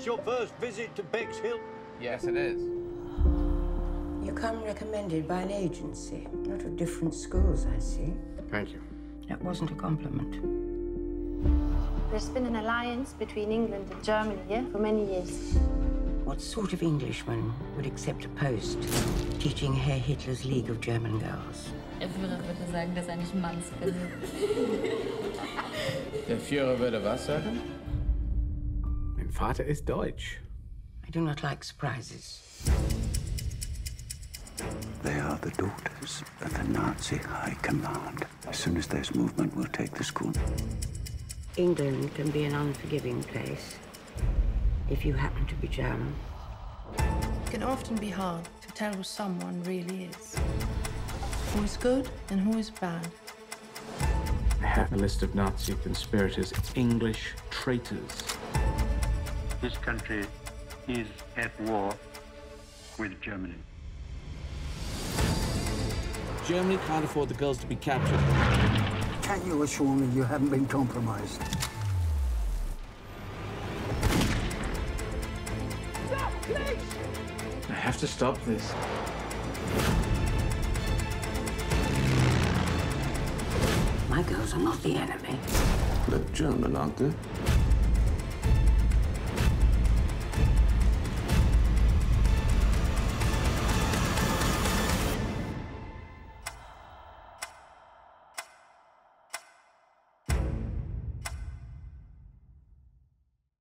your first visit to Bexhill? Yes, it is. You come recommended by an agency. Not of different schools, I see. Thank you. That wasn't a compliment. There's been an alliance between England and Germany here for many years. What sort of Englishman would accept a post teaching Herr Hitler's League of German Girls? Der Führer würde sagen, dass nicht Mannsbild. Der Führer würde was sagen? Mein Vater ist Deutsch. I do not like surprises. They are the daughters of the Nazi High Command. As soon as there's movement, we'll take the school. England can be an unforgiving place if you happen to be German. It can often be hard to tell who someone really is. Who is good and who is bad. I have a list of Nazi conspirators, English traitors. This country is at war with Germany. Germany can't afford the girls to be captured. Can you assure me you haven't been compromised? Stop, please! I have to stop this. My girls are not the enemy. They're German, aren't they?